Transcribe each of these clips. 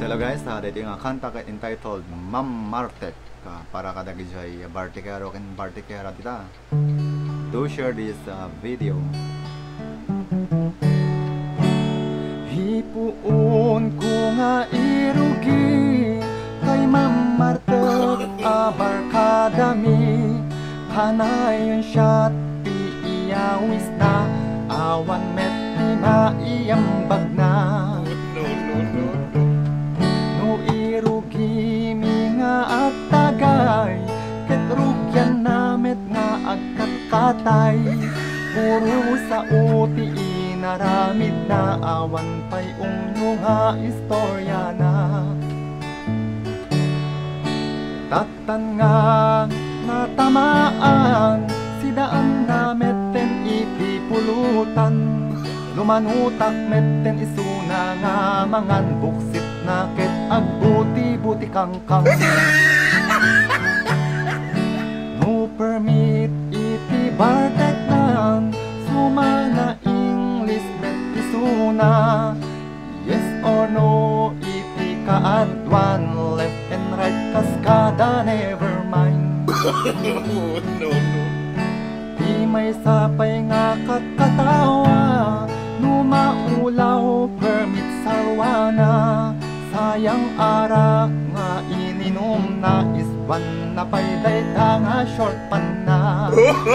hello guys, dito yung kanta entitled Mam Martek para kada gijay Bartikero ken Bartikera dita. Do share this video. Hipuon ko nga irugi kay Mam Martek barkadami hanayon siya ti iyawis na awan met ti maiyambag na. No irugi mi nga at tagay ketrugyan namet nga agkatkatay puro sa uti inaramid na awan pay unyo nga istorya na. Tatan nga natamaan si daan namet ten iti pulutan lumanutak metten isuna nga mangan buksit na ket agbuti-buti kangkang. No permit iti Bartek nan sumana English met isuna. Yes or no iti kaadwan left and right kaskada never mind. No. Di may sapay nga kakatawa numaulaw permit sarwana sayang arak nga ininom na isban na payday nga short pan na.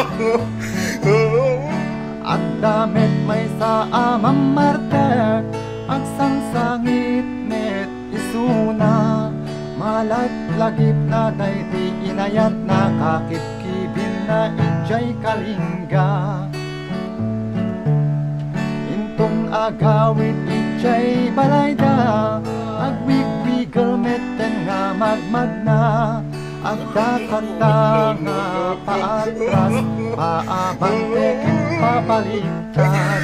At damit may sa Mam Martek agsangsangit net isuna malaglagip na dayti inayat na kakipkibin na ijay kalingga. Intong agawit ijay balayda agwigwigel metten nga magmagna agdakata nga paatras paabante ken pabaligtad.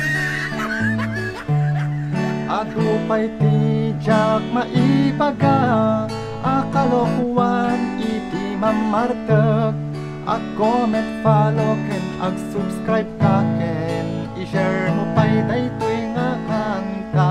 Adupay ti jak maibaga akalokuan iti Mam Martek ag-comment, follow ken ag-subscribe ka ken i-share mo pay daytoy nga kanta.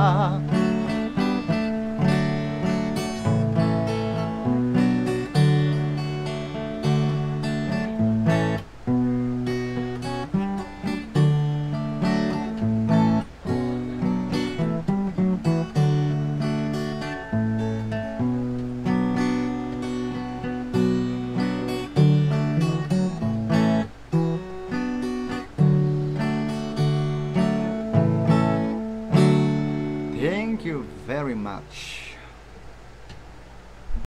Thank you very much.